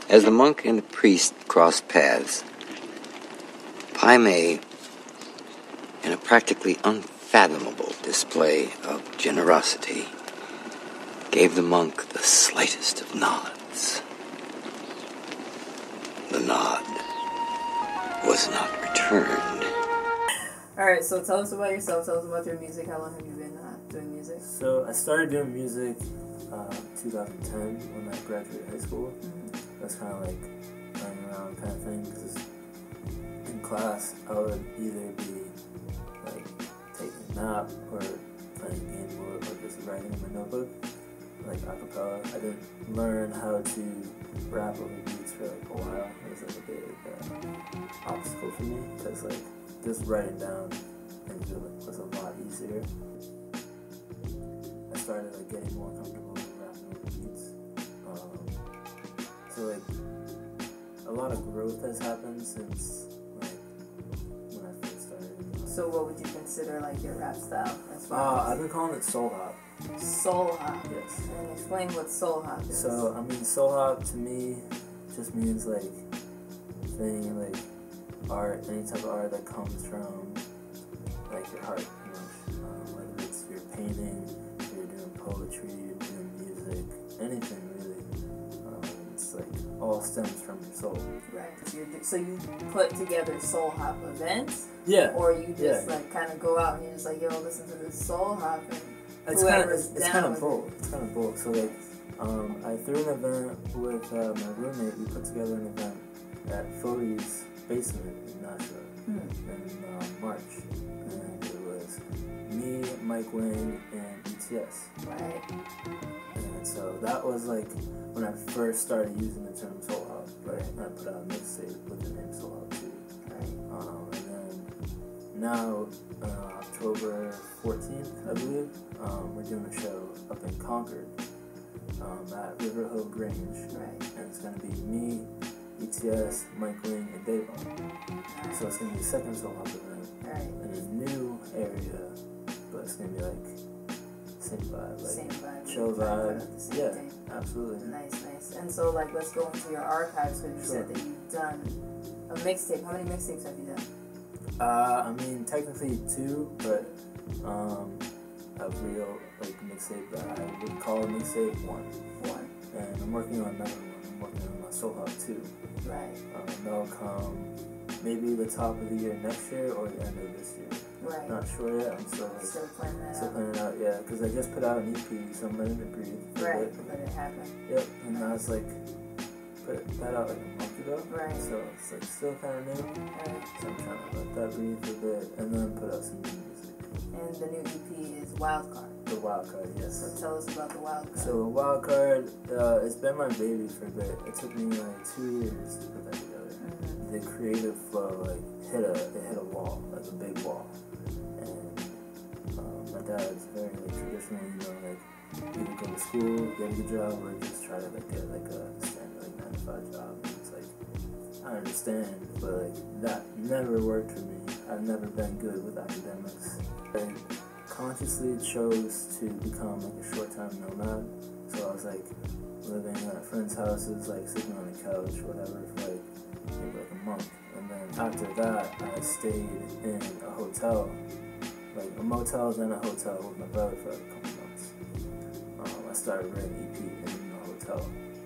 As the monk and the priest crossed paths, Pai Mei, in a practically unfathomable display of generosity, gave the monk the slightest of nods. The nod was not returned. Alright, so tell us about yourself, tell us about your music. How long have you been doing music? So I started doing music 2010 when I graduated high school. That's kind of like running around kind of thing, because in class I would either be like taking a nap or playing a game or just writing in my notebook, like a cappella. I didn't learn how to rap over beats for like a while. It was like a big obstacle for me, because like just writing down things was a lot easier. I started like getting more comfortable with rapping over beats. So like a lot of growth has happened since like when I first started. So what would you consider like your rap style? I've been calling it soul hop. Soul hop. Yes. And explain what soul hop is. So I mean, soul hop to me just means like thing like art, any type of art that comes from like your heart, pretty much. Whether it's you're painting, you're doing poetry, you're doing music, anything really. It's like all stems from your soul. Right. So you put together soul hop events? Yeah. Or you just like kind of go out and you're just like, yo, listen to this soul hop, and it's kind of both. It's kind of both. So like, I threw an event with my roommate. We put together an event at Fody's basement in Nashville in March, and it was me, Mike Wang, and ETS. Right. And so that was like when I first started using the term soul hop. Right. And I put out a mixtape with the name Soul Hop too. Right. And then now October 14th, I believe, we're doing a show up in Concord at River Hill Grange. Right. And it's gonna be me, ETS, Mike Wing, and Davon. Right. So it's gonna be a second soul hop event in a new area, but it's gonna be like same vibe, like same vibe, chill vibe. Yeah, thing. absolutely. Nice. And so like, let's go into your archives, because you said that you've done a mixtape. How many mixtapes have you done? I mean, technically 2, but a real like mixtape that I would call a mixtape 1. And I'm working on another one. I'm working on my Soul Hop 2. Right. That'll come maybe the top of the year next year or the end of this year. Right. Not sure yet. I'm still planning that still planning it out. Yeah, because I just put out an EP, so I'm letting it breathe. Right. Let it happen. Yep. And I was like, put that out like a month ago. Right. So it's like still kind of new. Right. So I'm trying to let that breathe a bit and then put out some new music. And the new EP is Wildcard. The Wildcard, yes. So tell us about the Wildcard. So Wildcard, it's been my baby for a bit. It took me like 2 years to put that together. The creative flow like hit a wall, like a big wall. And my dad's very like traditional, you know, like either go to school, get a good job, or just try to like get like a standard like 9-to-5 job. And it's like, I understand, but like that never worked for me. I've never been good with academics. I consciously chose to become like a short-time nomad. So I was like living at friends' houses, like sleeping on the couch, whatever, for like maybe like a month. And then after that, I stayed in a hotel, like a motel, then a hotel with my brother for like a couple months. I started writing EP in the hotel.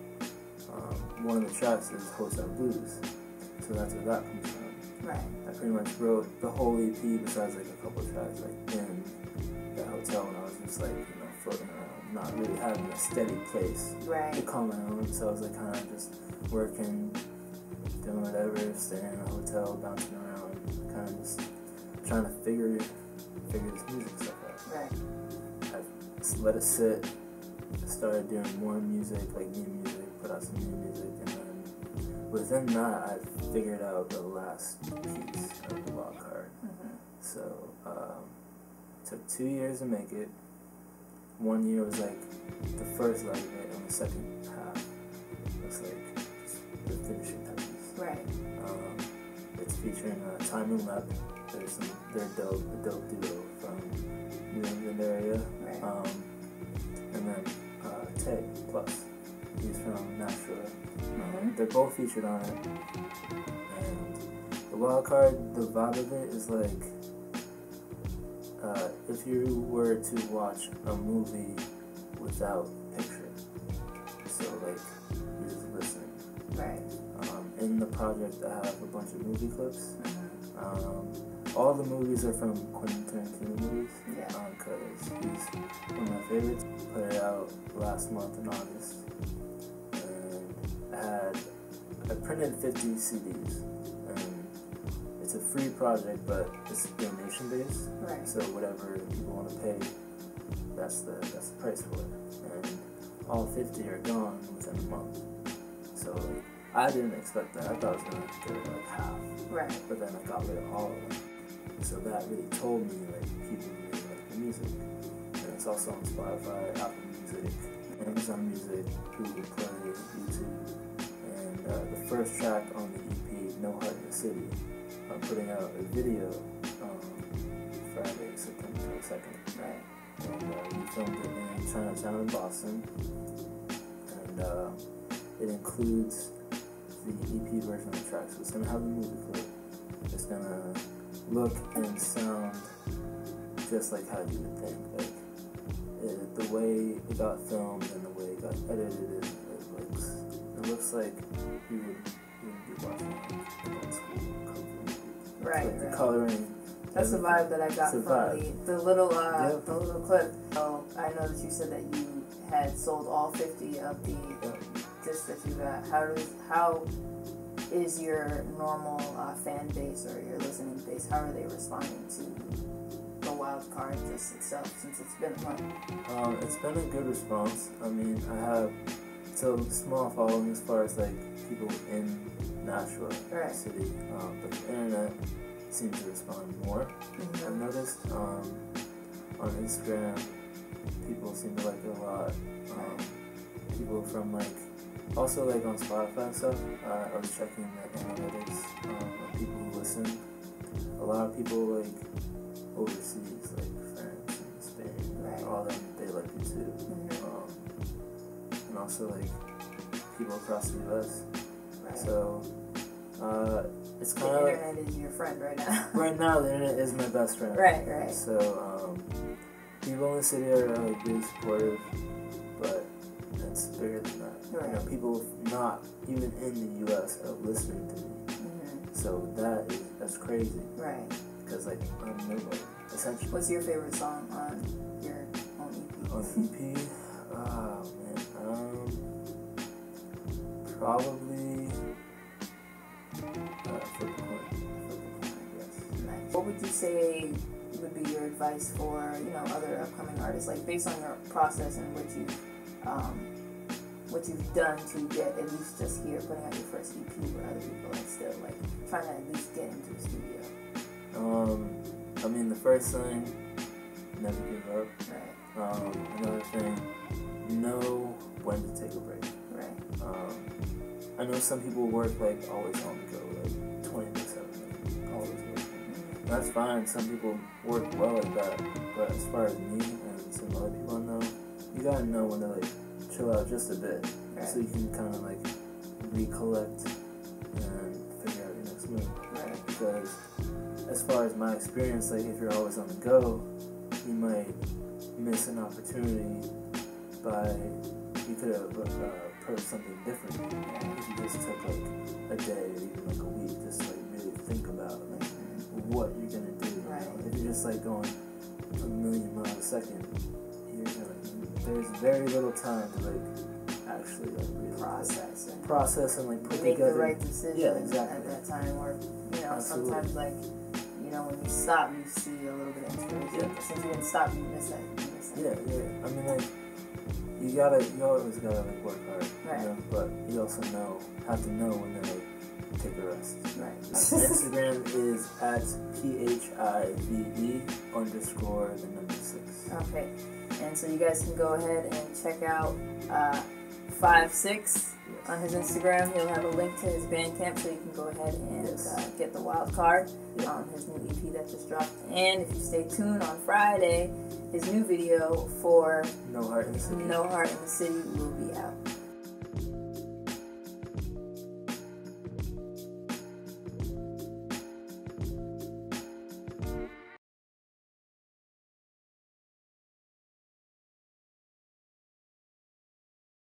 One of the tracks is Hotel Blues, so that's where that comes from. Right. I pretty much wrote the whole EP besides like a couple tracks like in that hotel when I was just like, you know, floating around, not really having a steady place to call my own. So I was like kind of just working, doing whatever, staying in a hotel, bouncing around, kind of just trying to figure this music stuff out. Right. I let it sit, started doing more music, like new music, put out some new music, and then within that I figured out the last piece of the Wildcard. So it took 2 years to make it. 1 year was like the first leg of it, and the second half was like just the finishing touches. Right. It's featuring Time and Lep. They're a dope duo from New England area. Right. And then Tay Plus. He's from Nashville, they're both featured on it. And the Wild Card, the vibe of it is like if you were to watch a movie without picture. So like you're just listening. Right. In the project, I have a bunch of movie clips. All the movies are from Quentin Tarantino movies. Yeah. Because he's one of my favorites. Put it out last month in August. And I printed 50 CDs. And it's a free project, but it's donation based. Right. So whatever people want to pay, that's the price for it. And all 50 are gone within a month. So I didn't expect that. I thought I was gonna get rid of like half. Right. But then I got rid of all of them. So that really told me like people really like the music. And it's also on Spotify, Apple Music, Amazon Music, Google Play, YouTube. And the first track on the EP, No Heart in the City, I'm putting out a video Friday, September 22nd. Right. And we filmed it in Chinatown in Boston. And it includes the EP version of the track. So it's going to have the movie clip. It's going to look and sound just like how you would think. Like the way it got filmed and the way it got edited, it looks like you would be watching like a school kung fu movie. Right. Like the coloring. That's the vibe that I got from the little Yep. the little clip. So I know that you said that you had sold all 50 of the discs that you got. How is your normal fan base or your listening base? How are they responding to the Wild Card disc itself since it's been a month? It's been a good response. I mean, I have a small following as far as like people in Nashville city, but the internet seems to respond more. Mm-hmm. I've noticed on Instagram, people seem to like it a lot. People from like, also like on Spotify and stuff, I was checking the analytics of people who listen. A lot of people like overseas, like France and Spain, all them, they like it too. And also like people across the US. So it's kind of the internet is your friend right now. Right now, the internet is my best friend. Right. So people in the city are like really supportive, but it's bigger than that. Right. You know, people not even in the US are listening to me. So that's crazy. Right. Because like I'm nobody, essentially. What's your favorite song on your own EP? On the EP, oh man, probably Flip the Coin. Yes. Nice. What would you say would be your advice for other upcoming artists, like based on your process and what you've done to get at least just here putting out your first EP, where other people are still like trying to at least get into the studio? I mean, the first thing, never give up. Right. Another thing, know when to take a break. Right. I know some people work like always on the go, like 24/7, always working. That's fine. Some people work well at that, but as far as me and some other people I know, you gotta know when to like chill out just a bit, so you can kind of like recollect and figure out your next move. Right. Because as far as my experience, like if you're always on the go, you might miss an opportunity by you could have approached something different. If you just took like a day or even like a week, just like really think about like what you're gonna do. Right. If you're just like going a million miles a second, there's very little time to like actually like really process and like put make together the right decision at that time. Or Absolutely. sometimes like when you stop, you see a little bit of inspiration. But since you didn't stop, you miss that. Yeah. I mean, like you always gotta like work hard, right? But you also have to know when to like take a rest. Right. Instagram is at PHIVE_6. Okay, and so you guys can go ahead and check out 5-6 on his Instagram. He'll have a link to his Bandcamp, so you can go ahead and get the Wild Card on his new EP that just dropped. And if you stay tuned on Friday, his new video for No Heart in the City will be out.